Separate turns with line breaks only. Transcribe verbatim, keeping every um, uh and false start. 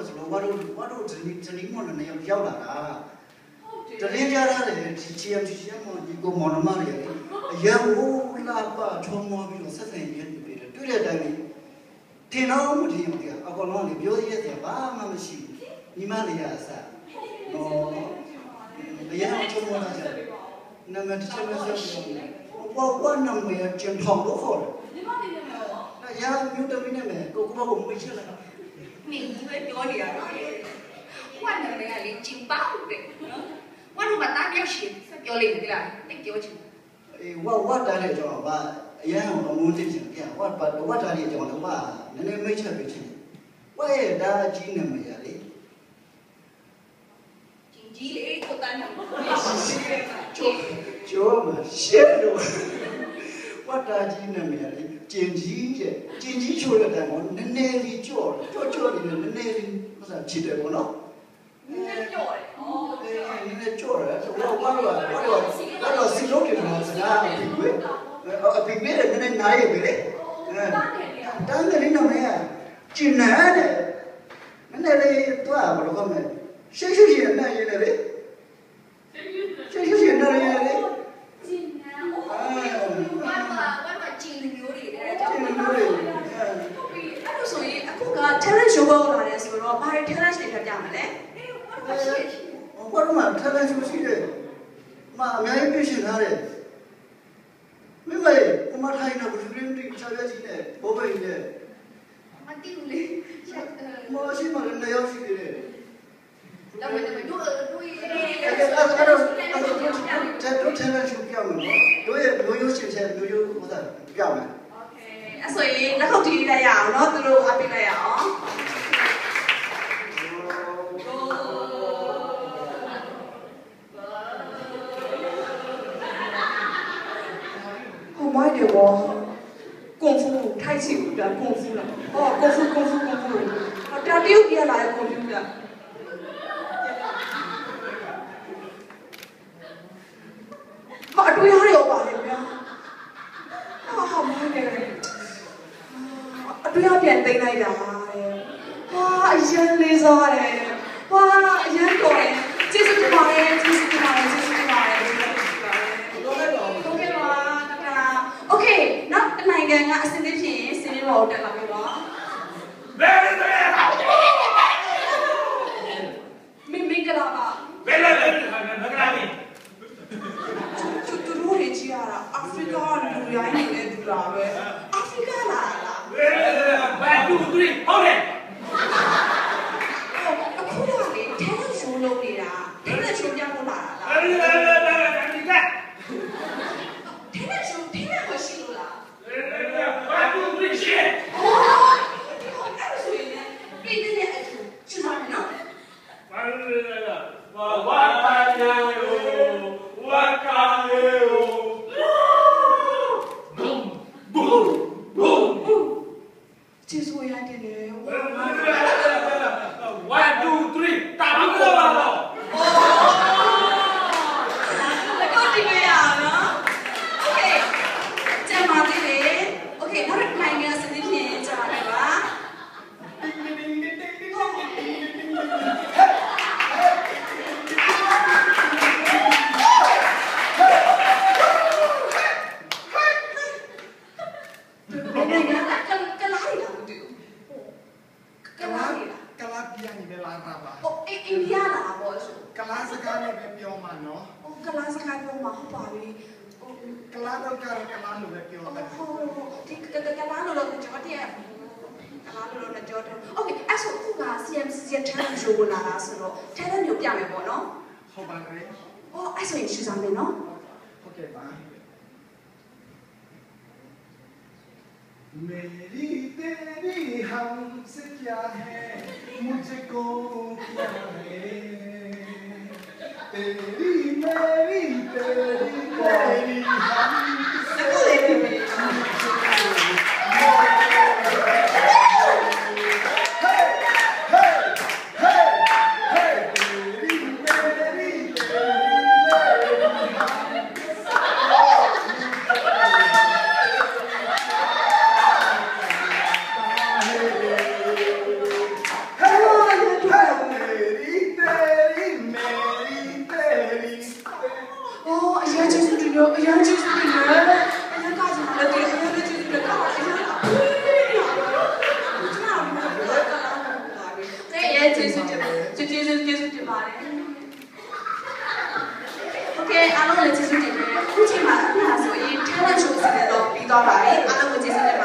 လို့ဆိုတော့ဝါတို့ဝါတို့ဇနီးဇနီးမောင်နှံရောက်လာတာတရင်ကြရတယ် C M C C မောင်ဒီကိုမောင်နှမတွေအရန်ဟိုလာပါချုံမောပြီးတော့ဆက်ဆံရေးနေပြီတွေ့တဲ့အတိုင်းတင်တော့မထင်ဘူးကအကောင်လုံးကပြောရတဲ့ဘာမှမရှိဘူးညီမလေးကအစားဟောအရန်ချုံမောလာကြတယ်နာမည်တစ်ချက်နဲ့ဆက်ပြီးဘောဘောနံပါတ်ကျန်ထောင်းလို့ခေါ်တယ်ညီမလေးလည်းမရမျိုးတမင်းနဲ့ကိုကိုဘကိုမွေးချက်လိုက်နေကြီးပဲပြောနေရတယ်ဝါနာလည်းလေကျင်ပါဦးတယ်နော်ဝါတို့မတားပြောရှင်ပြောလိမ့်မယ်လားတိတ်ပြောချင်အေးဝါဝါတားတဲ့ကြောင့်ဘာအရန်အမုန်းသိချင်ပြဝါဝါတားတဲ့ကြောင့်လည်းဘာနည်းနည်းမိတ်ချက်ပဲချင်းဝါရဲ့ဒါအကြီးနာမည်ရလေကျင်ကြီးလေကိုတန်းမှာကျိုးကျိုးမရှင်းလို့ဝါတားကြီးနာမည်ရလေကျင်ကြီးတဲ့ကျင်ကြီးချိုးတဲ့တိုင်မှာနည်းနည်းလေးကြော့ကြော့ကြော့နေတယ်နည်းနည်းလေးဥစားချစ်တယ်ပေါ့နော်နည်းနည်းကြော့တယ်ဩနည်းနည်းကြော့တယ်ဆိုတော့ဘာလို့လဲဘာလို့ဘာလို့စီလို့တယ်နော်စကားပြီးပြီအပင်မဲနည်းနည်းနားရပြီလေတန်းတယ်နော်မင်းကျင်နာတယ်နည်းနည်းလေးတော့ဘာလို့မလဲရှေ့ရှေ့ရှေ့နဲ့ရနေလေရှေ့ရှေ့ရှေ့နဲ့ရနေလေကျင်နာဘာမှဘာမှကျင်မျိုးတွေတဲ့ကြောင့်ကျင်မျိုးတွေအဲ့လိုဆိုရင်အခုက talent show ပေါ်လာတယ်ဆိုတော့ဘာတွေ talent တွေပြမလဲဘာလို့မှ talent show ရှိတယ်မအများကြီးပြရှင်ထားတယ်မင်းမေကမထိုင်နေဘူးပြင်တိချာရကြီးနဲ့ဘောပိန်နဲ့မတိဘူးလေမရှိမှလည်းနေရောက်ရှိတယ်ဒါပေမဲ့တို့တို့ရဲ့အဲ့ဒါအဲ့ဒါအဲ့ဒါတို့ talent show ပြမယ်နော်တို့ရဲ့မျိုးရိုးရှင်ချက်မျိုးရိုးဟိုစားပြမယ်โอเคအဲ့ဆိုရင်လက်ခုပ်တီးလိုက်ရအောင်နော်သူတို့အပိလိုက်ရအောင်မိုက်တယ်ဘောကွန်ဖူထိုက်စီဘူးဒါကွန်ဖူလားဟောကွန်ဖူကွန်ဖူကွန်ဖူဟောတာတရုတ်ပြလာတဲ့ကွန်ဖူလားဟာအတွေ့ရရောပါလေဗျာဟာဟာမိုက်တယ်အတွေ့ရပြန်သိမ်းလိုက်တာတဲ့ဟာအရင်လေးစားတယ်ဟာအရင်တော်တယ်ကျေးဇူးတင်ပါတယ်ကျေးဇူးတင်ပါတယ်ကျေးဇူးတင်ပါတယ်โอเคနောက်တနိုင်ငံကအစင်းသေးဖြစ်ရင်စင်းရောတက်လာပြီပါဘယ်လိုလဲမင်းမင်္ဂလာပါဘယ်လိုလဲမင်္ဂလာပြီသူသူတို့ရဲ့ကြီးရတာအာဖရိကလူရိုင်းနေတဲ့လူလာပဲအာဖရိကလာလားဘယ်လိုလဲဘာတူတူဟုတ်တယ်အခုတော့လေထဲရှုံးလုံးနေတာထဲရှုံးပြဖို့လာတာလားအဲ့ဒါအဲ့ဒါအမေရိကထဲရှုံးထဲမရှိလို့လားဘာတူတူရှင်းအဲ့ဆိုရင်ပြည်တဲ့အထူးချစ်ပါမယ်နော်ဘာလဲဘာဝါပါယာယိုဝါကာယေယိုဘုံဘုံဘုံကျေးဇူးရတယ်လေone two three တာမလို့ပါတော့လက်ကောတီးရအောင်နော်โอเคကျန်ပါသေးတယ်โอเคနောက်တစ်ခိုင်ကစနေဖြစ်ကြပါလေပါအိန္ဒိယလာပေါ့ဆိုကလာစကားနဲ့ပဲပြောမှာနော်။ကလာစကားပြောမှာဟုတ်ပါပြီ။ကလာတော့ကကလာလို့ပဲပြောတယ်။ဟုတ်ဒီကကလာလို့တော့ကျွန်တော်တည်းကလာလို့တော့ကြောတယ်။ Okay အဲ့ဆိုခုက C M C C talent show လာတာဆိုတော့ talent မျိုးပြမယ်ပေါ့နော်။ဟုတ်ပါကဲ့။အော်အဲ့ဆိုရင်ရှူစားမယ်နော်။ Okay ပါ။ मेरी तेरी हमसे क्या है मुझको क्या है तेरी मेरी तेरी मेरी हमसे
要就是你们，哎呀，搞什么了？对，哎呀，就是你们搞，哎呀，对呀，结束就就结束结束就完了。OK， အားလုံးလည်းကျေးဇူးတင်တယ်။အခုချိန်မှာအခုဟာဆိုရင် talent show စီစဉ်တော့ပြီးသွားပါပြီ။အားလုံးကိုကျေးဇူးတင်